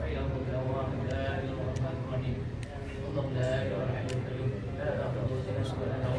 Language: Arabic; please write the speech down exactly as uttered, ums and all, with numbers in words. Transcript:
فإنه لا إله إلا الله الرحمن الرحيم. اللهم لا إله إلا أنت لا تأخذه سنة ولا نوم